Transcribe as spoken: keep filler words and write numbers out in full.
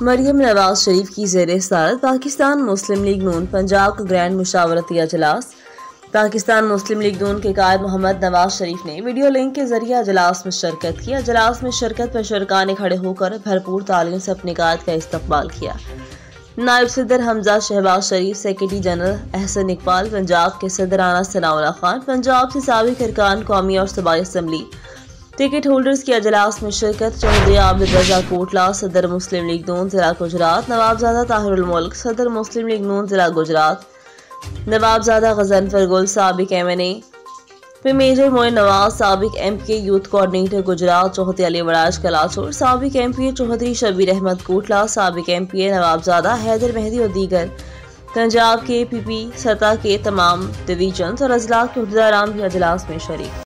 मरियम नवाज शरीफ की ज़ेर सदारत पाकिस्तान मुस्लिम लीग नून पंजाब का ग्रैंड मुशावरती अजलास। पाकिस्तान मुस्लिम लीग नून के कायद मोहम्मद नवाज शरीफ ने वीडियो लिंक के जरिए अजलास में शिरकत की। अजलास में शिरकत पर शुरका ने खड़े होकर भरपूर तालियों से अपने कायद का इस्तकबाल किया। नायब सदर हमजा शहबाज शरीफ, सेक्रेटरी जनरल अहसन इकबाल, पंजाब के सदर आना सनाउल्लाह खान, पंजाब से साबिक अरकान कौमी और सूबाई असम्बली टिकट होल्डर्स की अजलास में शिरकत। चौधरी आबिद रजा कोटला, सदर मुस्लिम लीग नून जिला गुजरात, नवाबजादा ताहिरुल मुल्क, सदर मुस्लिम लीग नून जिला गुजरात, नवाबजादा गजनफर गुल, साबिक एम एन ए, फिर मेजर मोइन नवाज, साबिक एम के यूथ कोऑर्डिनेटर गुजरात, चौहदी अली वड़ाज कलाचोर, साबिक M P A Chaudhry Shabbir Ahmed Kotla, साबिक M P A Nawabzada Haider Mehdi और दीगर पंजाब के पी पी सतह के तमाम डिवीजन और अजला के अहदेदारान भी अजलास में शरीक।